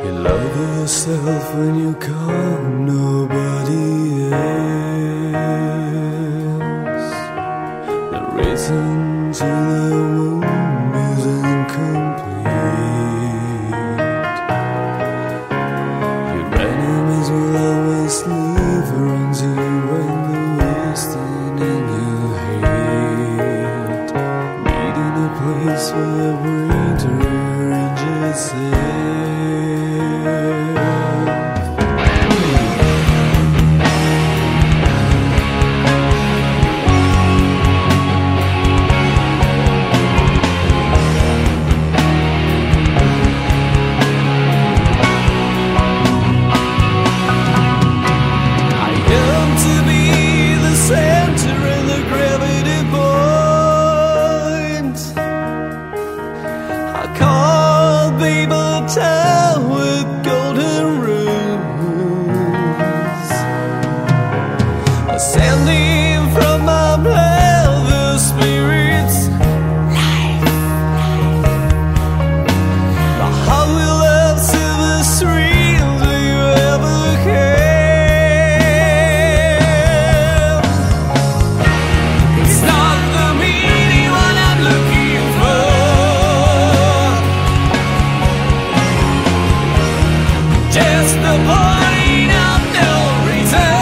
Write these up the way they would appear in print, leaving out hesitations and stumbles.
You love yourself when you call nobody else. The reason to the wound is incomplete. Your enemies will always leave around you when the wasting in your hate. Needing a place for your brain to rearrange itself. Ascending from my blood, the spirit's life. My heart will love silver streams will you ever have. It's not the meaning what I'm looking for, just the point of no return.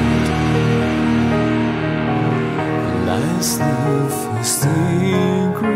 Lymph is still green.